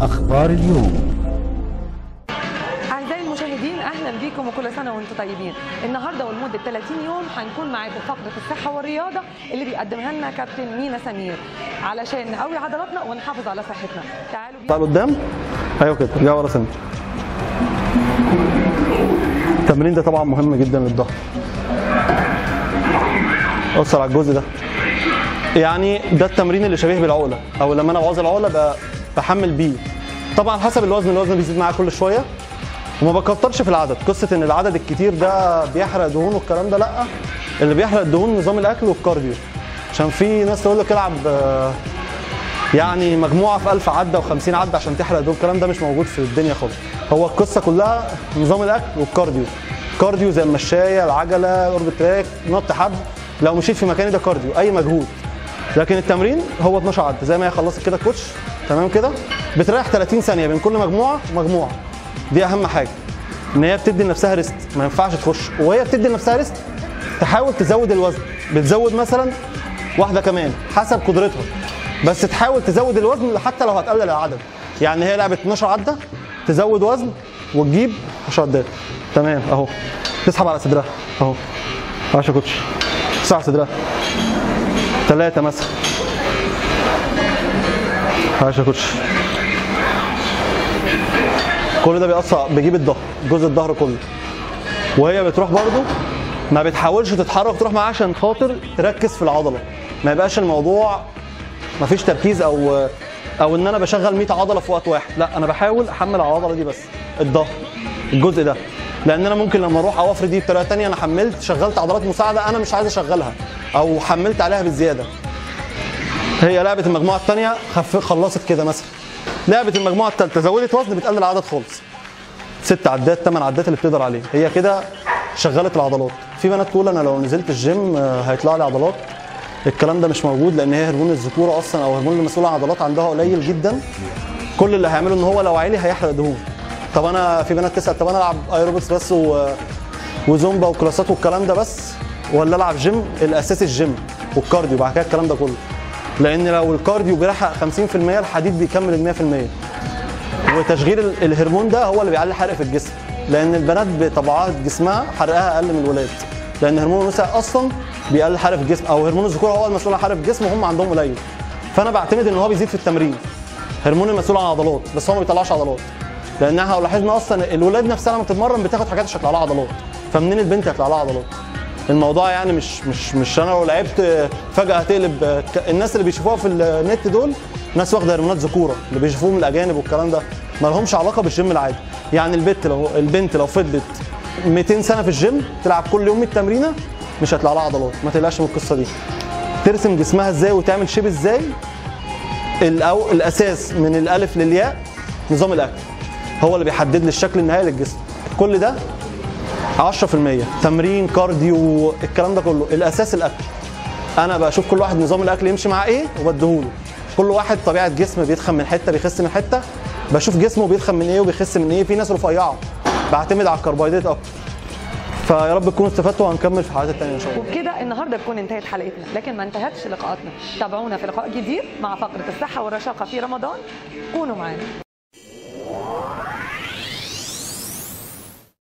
أخبار اليوم. أعزائي المشاهدين، أهلا بكم وكل سنة وأنتم طيبين. النهارده ولمدة 30 يوم هنكون معاكم فقرة الصحة والرياضة اللي بيقدمها لنا كابتن مينا سمير علشان نقوي عضلاتنا ونحافظ على صحتنا. تعالوا بينا. تعالوا قدام. ايوه كده، ارجعوا ورا سنه. التمرين ده طبعا مهم جدا للظهر. بص على الجزء ده، يعني ده التمرين اللي شبيه بالعقله، او لما انا بعوز العقله بحمل بيه. طبعا حسب الوزن بيزيد معايا كل شويه، وما بكترش في العدد. قصه ان العدد الكتير ده بيحرق دهون والكلام ده لا، اللي بيحرق الدهون نظام الاكل والكارديو. عشان في ناس تقول لك العب يعني مجموعه في 1000 عده و50 عده عشان تحرق دهون، الكلام ده مش موجود في الدنيا خالص. هو القصه كلها نظام الاكل والكارديو. كارديو زي المشايه، العجله، قرب التراك، نط حبل. لو مشيت في مكاني ده كارديو، اي مجهود. لكن التمرين هو 12 عده زي ما هي خلصت كده الكوتش، تمام كده. بتريح 30 ثانيه بين كل مجموعه ومجموعه. دي اهم حاجه، ان هي بتدي لنفسها ريست، ما ينفعش تخش وهي بتدي لنفسها ريست تحاول تزود الوزن. بتزود مثلا واحده كمان حسب قدرتها، بس تحاول تزود الوزن حتى لو هتقلل العدد. يعني هي لعبت 12 عده، تزود وزن وتجيب 10 عدات. تمام اهو. تسحب على صدرها اهو 10 كوتش، تسحب على صدرها 3 مثلا 10 كوتش. كل ده بيأثر، بيجيب الظهر، جزء الظهر كله. وهي بتروح برضو ما بتحاولش تتحرك تروح معاها عشان خاطر تركز في العضله، ما يبقاش الموضوع ما فيش تركيز او ان انا بشغل 100 عضله في وقت واحد. لا، انا بحاول احمل العضله دي بس، الظهر، الجزء ده. لان انا ممكن لما اروح او افرد دي بطريقه ثانيه انا حملت، شغلت عضلات مساعده انا مش عايز اشغلها، او حملت عليها بالزياده. هي لعبه المجموعه الثانيه خلصت كده مثلا، لعبه المجموعه الثالثه زودت وزن، بتقلل العدد خالص، 6 عدات 8 عدات اللي بتقدر عليه. هي كده شغلت العضلات. في بنات تقول انا لو نزلت الجيم هيطلع لي عضلات. الكلام ده مش موجود، لان هي هرمون الذكوره اصلا، او هرمون المسؤول عن العضلات عندها قليل جدا. كل اللي هيعمله ان هو لو عالي هيحرق دهون. طب انا في بنات تسال، طب انا العب ايروبكس بس وزومبا وكلاسات والكلام ده بس، ولا العب جيم؟ الاساس الجيم والكارديو، بعد كده الكلام ده كله. لان لو الكارديو بيحرق 50%، الحديد بيكمل ال 100%. وتشغيل الهرمون ده هو اللي بيعلي الحرق في الجسم، لان البنات بطبيعه جسمها حرقها اقل من الولاد، لان هرمون الانوثه اصلا بيقلل الحرق في الجسم، او هرمون الذكوره هو المسؤول عن الحرق في الجسم وهم عندهم قليل. فانا بعتمد ان هو بيزيد في التمرين، هرمون المسؤول عن العضلات، بس هو ما بيطلعش عضلات. لان احنا لو لاحظنا اصلا الولاد نفسها لما بتتمرن بتاخد حاجات عشان يطلع لها عضلات، فمنين البنت هيطلع لها عضلات؟ الموضوع يعني مش انا لو لعبت فجاه هتقلب. الناس اللي بيشوفوها في النت دول ناس واخده هرمونات ذكوره، اللي بيشوفوهم الاجانب والكلام ده، ما لهمش علاقه بالجيم العادي. يعني البنت لو فضلت 200 سنه في الجيم تلعب كل يوم التمرينه مش هيطلع لها عضلات. ما تقلقش من القصه دي. ترسم جسمها ازاي وتعمل شيب ازاي، الاساس من الالف للياء نظام الاكل هو اللي بيحدد لي الشكل النهائي للجسم. كل ده 10% تمرين، كارديو، الكلام ده كله. الاساس الاكل. انا بشوف كل واحد نظام الاكل يمشي معاه ايه وبديهوله. كل واحد طبيعه جسم، بيتخن من حته بيخس من حته، بشوف جسمه بيتخن من ايه وبيخس من ايه. في ناس رفيعه بعتمد على الكربوهيدرات اكتر. فيا رب تكونوا استفدتوا، وهنكمل في الحلقات الثانيه ان شاء الله. وبكده النهارده تكون انتهت حلقتنا، لكن ما انتهتش لقاءاتنا. تابعونا في لقاء جديد مع فقرة الصحة والرشاقة في رمضان. كونوا معانا.